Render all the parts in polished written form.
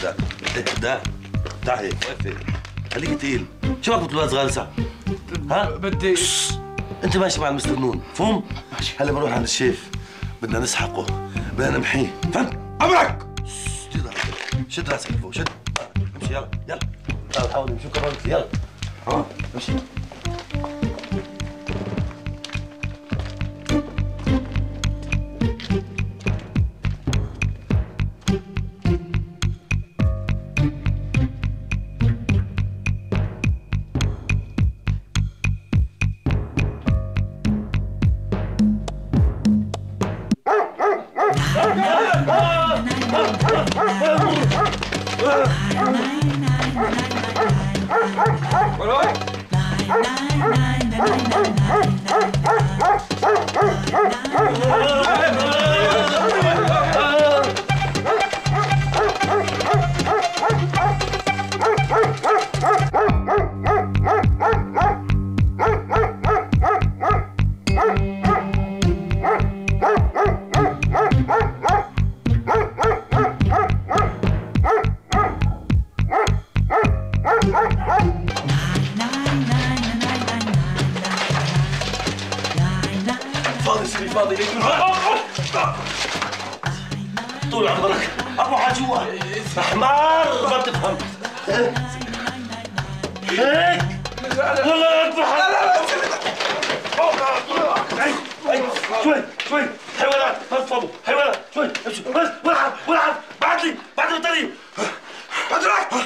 ده ده تعال وقف خليك تقيل. شو بدك تقول صغار لسه؟ ها؟ بدي انت ماشي مع المستر نون، فهم؟ ماشي. هلا بنروح عند الشيف، بدنا نسحقه، بدنا نمحيه، فهمت؟ امرك. شد راسك لفوق، شد امشي يلا يلا. تعال حاول نمشي كمان يلا. امشي. طول عمرك ابو عجوه حمار ما تفهم هيك والله اذبح. شوي شوي حيوانات ما تفهموا حيوانات شوي امشوا بس والعب بعد لي الطريق بدرك.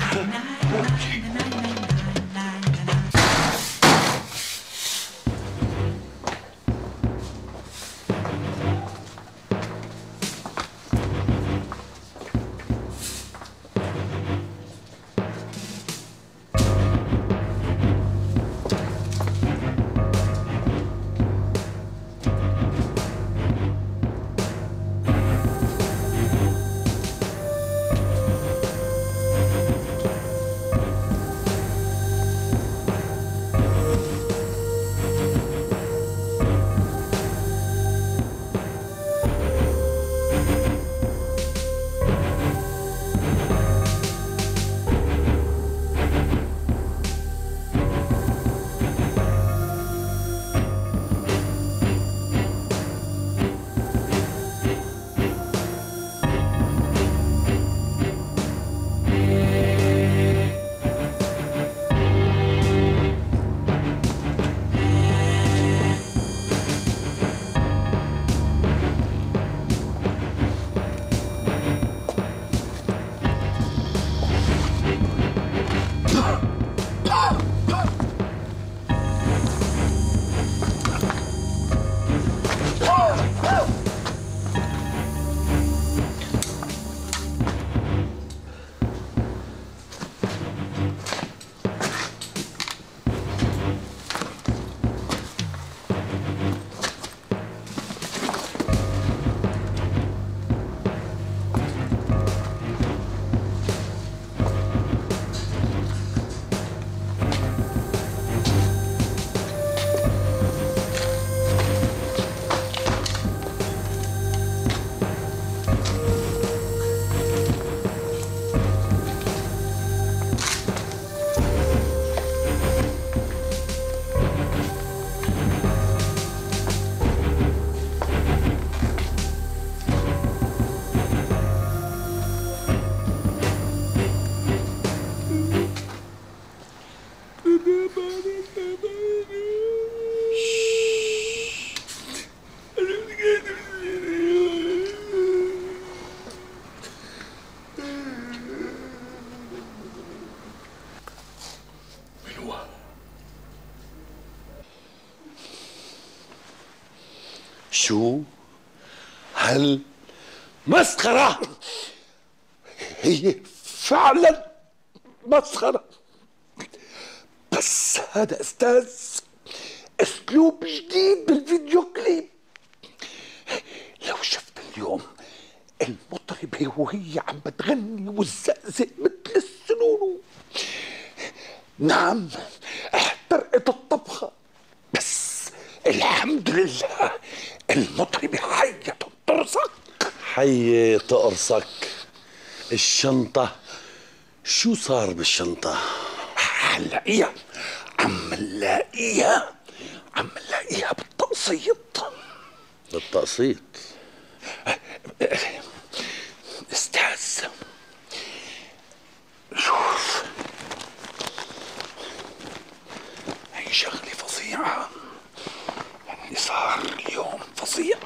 شو هالمسخرة؟ هي فعلا مسخرة، بس هذا استاذ اسلوب جديد بالفيديو كليب. لو شفت اليوم المطربة وهي عم بتغني والزقزق مثل السنونو، نعم احترقت الطبخة، بس الحمد لله المطربة حية تقرصك. حية تقرصك الشنطة شو صار بالشنطة؟ هنلاقيها عم نلاقيها بالتقسيط. بالتقسيط؟ استاذ شوف، هي شغلة فظيعة اللي صار اليوم، فظيع.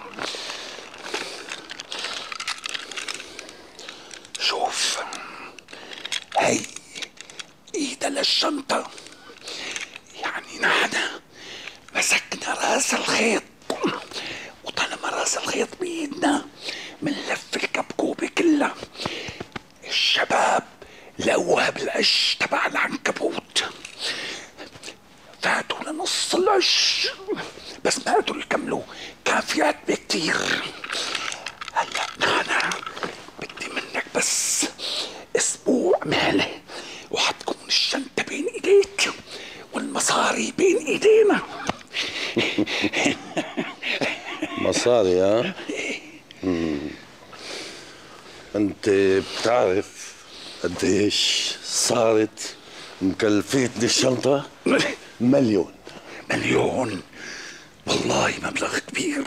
شوف هي ايدها للشنطة، يعني نحن مسكنا راس الخيط، وطالما راس الخيط بايدنا منلف الكبكوبة كلها. الشباب لقوها بالعش تبع العنكبوت، فاتوا لنص العش بس ما قدروا يكملوا، كان في عتبة كتير. هلا نحن بدي منك بس اسبوع مهلة، وحتكون الشنطة بين ايديك والمصاري بين ايدينا. مصاري ها؟ انت بتعرف قديش صارت مكلفتني الشنطة؟ مليون. مليون؟ والله مبلغ كبير.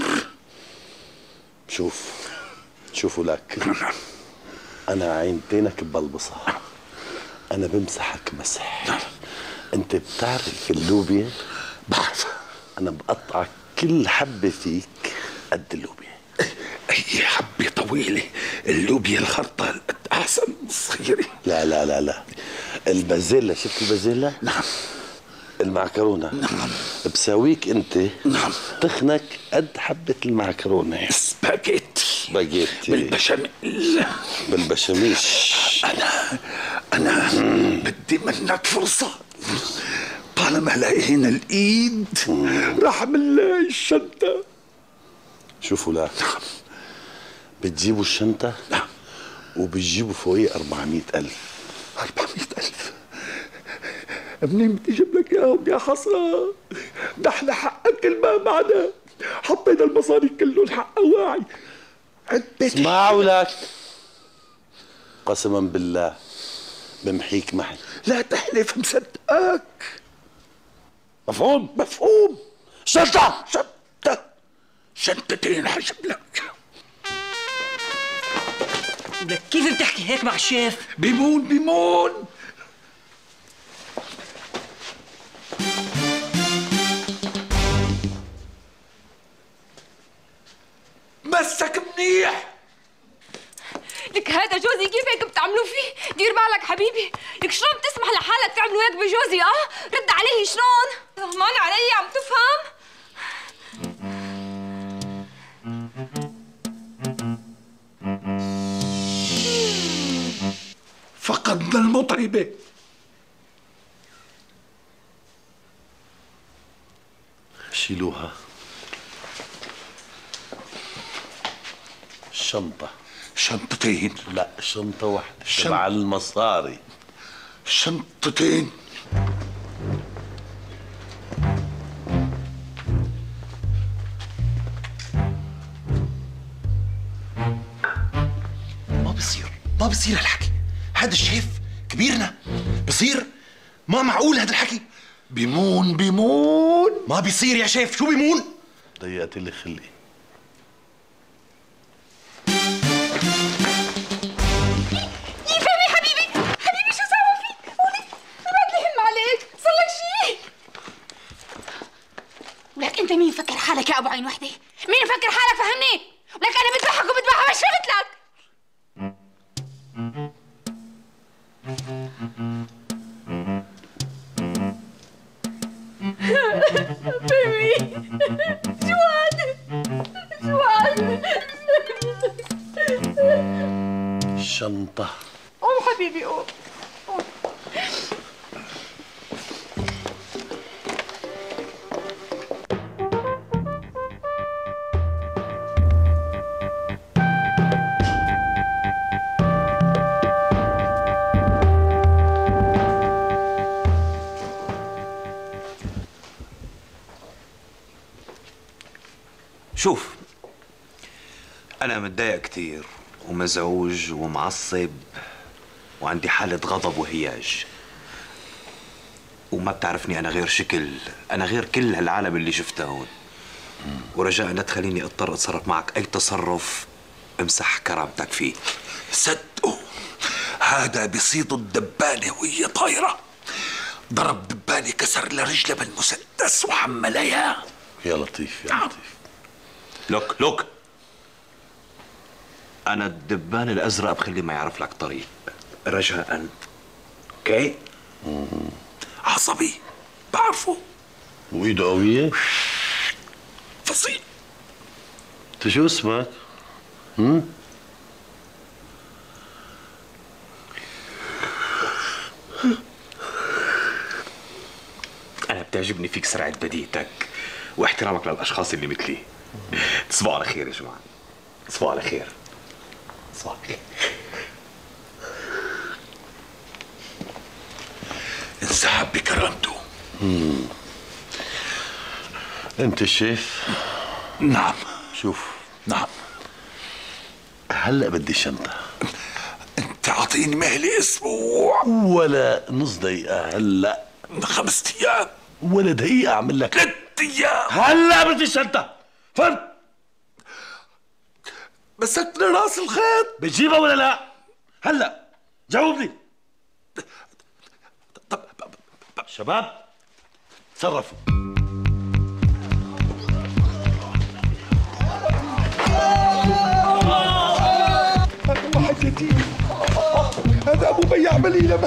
شوفوا لك، انا عينتينك ببلبصها، انا بمسحك مسح. انت بتعرف اللوبيا؟ بعرف. انا بقطعك كل حبة فيك قد اللوبيا. هي حبة طويلة، اللوبيا الخرطة احسن صغيرة. لا لا لا لا، البازيلا، شفت البازيلا؟ نعم. المعكرونة؟ نعم. بساويك انت. نعم. تخنك قد حبة المعكرونة. سباجيتي. باجيتي بالبشاميل. بالبشاميش. انا بدي منك فرصة، طالما لقينا الايد راح منلاقي الشنطة. شوفوا لا، بتجيبوا الشنطة وبتجيبوا فوقيه 400,000. 400,000؟ منين بدي اجيب لك اياهم يا حسرة؟ نحن حقك ما معنا، حطينا المصاري كلهم حق واعي. اسمعوا لك، قسما بالله بمحيك معي. لا تحلف، مصدقك. مفهوم؟ مفهوم. شنطة شنطتين حجيب لك. لك كيف بتحكي هيك مع الشيف؟ بيمون مسك منيح. لك هذا جوزي، كيف هيك بتعملوا فيه؟ دير بالك حبيبي، لك شلون بتسمح لحالك تعملوا هيك بجوزي؟ رد عليه شلون؟ رحمان علي، عم تفهم؟ فقدنا المطربة. شيلوها. الشنطة. شنطتين؟ لا، شنطة واحدة تبع المصاري. شنطتين. ما بصير هالحكي، هذا الشيف كبيرنا، بصير؟ ما معقول هذا الحكي. بيمون ما بيصير يا شيف. شو بيمون؟ ضيقت لي خلقي. يفهمي حبيبي شو سوى فيك؟ ولك بعد لي هم عليك، صار لك شيء؟ ولك انت مين مفكر حالك يا ابو عين وحده؟ مين مفكر حالك؟ فهمني. ولك انا بذبحك وبذبحها، مش قلت لك؟ بيبي شو هاد؟ الشنطة. قوم حبيبي قوم. شوف، أنا متضايق كتير ومزعوج ومعصب وعندي حالة غضب وهياج، وما بتعرفني أنا غير شكل، أنا غير كل هالعالم اللي شفتها هون. ورجاء لا تخليني اضطر اتصرف معك أي تصرف امسح كرامتك فيه. صدقوا هذا بصيد الدبانة وهي طايرة، ضرب دبانة كسر لرجلها بالمسدس وحملها اياه. يا لطيف يا لطيف. لوك أنا الدبان الأزرق بخليه ما يعرف لك طريق رجاء. اوكي؟ عصبي بعرفه وايده قوية. فصيل. انت شو اسمك؟ أنا بتعجبني فيك سرعة بديهتك واحترامك للأشخاص اللي مثلي. تصبحوا على خير يا جماعة. تصبحوا على خير. تصبحوا على خير. انسحب بكرامته. انت الشيف؟ نعم. شوف، نعم. هلا بدي شنطة. انت اعطيني مهلي اسبوع ولا نص دقيقة هلا. 5 ايام ولا دقيقة اعمل لك 3 ايام. هلا بدي الشنطة. فهمت؟ مسكت لي راس الخيط. بتجيبها ولا لا؟ هلا جاوبني. شباب تصرفوا. واحد يتيم. هذا ابو بياع مليلة.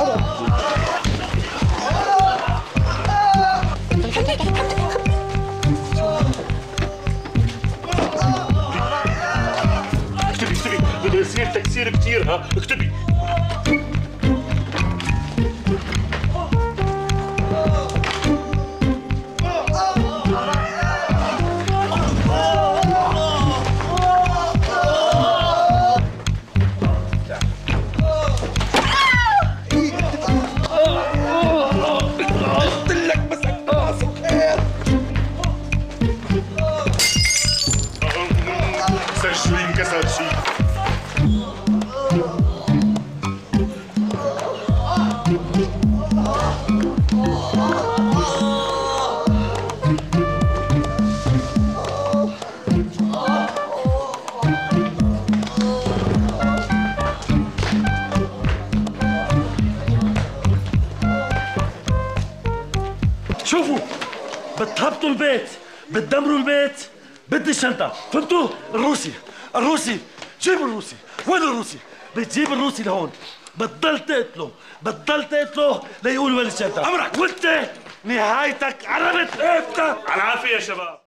اكتبي بده يصير تكسير كتير. ها اكتبي. شوفوا بتهبطوا البيت، بتدمروا البيت، بدي الشنطة. فهمتوا؟ الروسي جيب الروسي. وين الروسي؟ بتجيب الروسي لهون، بتضل تقتله ليقول وين الشنطة. أمرك. وانت نهايتك عرفت امتى؟ على العافية يا شباب.